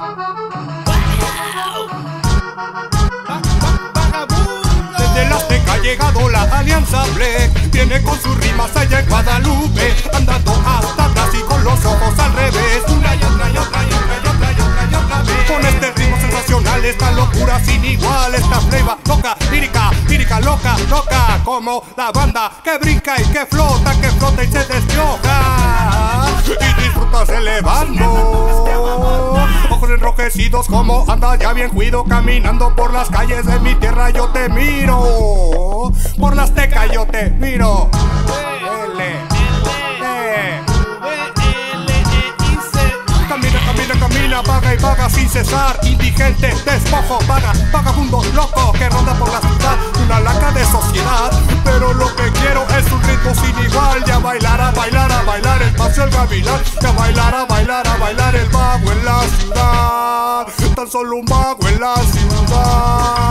Desde la Azteca ha llegado la Alianza Black. Viene con sus rimas allá en Guadalupe, andando hasta atrás y con los ojos al revés. Una y otra y otra y otra y otra y otra y otra vez. Con este ritmo sensacional, esta locura sin igual, esta fleva loca, lírica, lírica, loca, loca. Como la banda que brinca y que flota y se despeja. Y disfrutas elevando. Ojos enrojecidos como anda ya bien cuido, caminando por las calles de mi tierra yo te miro. Por la Azteca yo te miro. Camina, camina, camina, vaga y vaga sin cesar. Indigente, despojo, vaga, vagabundo, loco que ronda por la ciudad. Una laca de sociedad, pero lo que quiero es un ritmo sin igual. Ya bailar, a bailar, a bailar el paseo el gavilán. Ya bailar, a bailar, a bailar el vago en la ciudad. Tan solo un vago en la ciudad.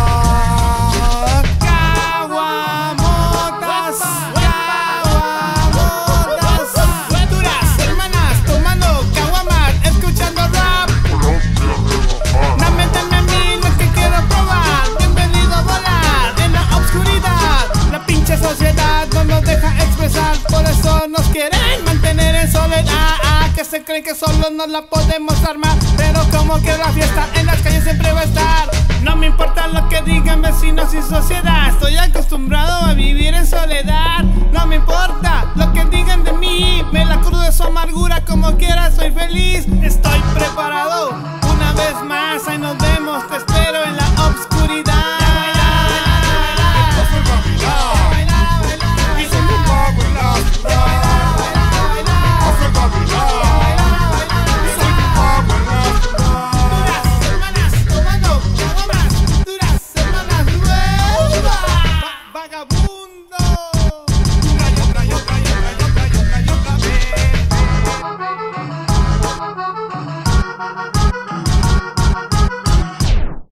Por eso nos quieren mantener en soledad, que se creen que solo nos la podemos armar. Pero como que la fiesta en las calles siempre va a estar. No me importa lo que digan vecinos y sociedad, estoy acostumbrado a vivir en soledad. No me importa lo que digan de mí, me la crudo de su amargura, como quiera soy feliz. Estoy preparado